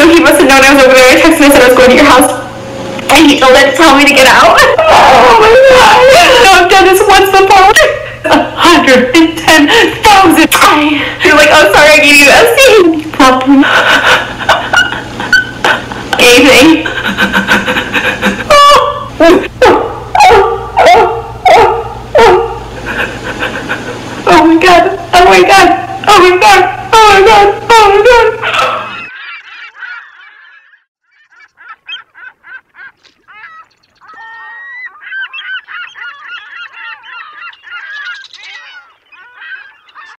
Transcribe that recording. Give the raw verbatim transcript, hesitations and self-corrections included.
so he must have known I was over there. I texted him and said I was going to your house. And he told it to tell me to get out. Oh my god. No, I've done this once before. A hundred and ten thousand. You're like, oh sorry, I gave you that scene. Problem. Anything. Oh my god. Oh my god. Oh my god.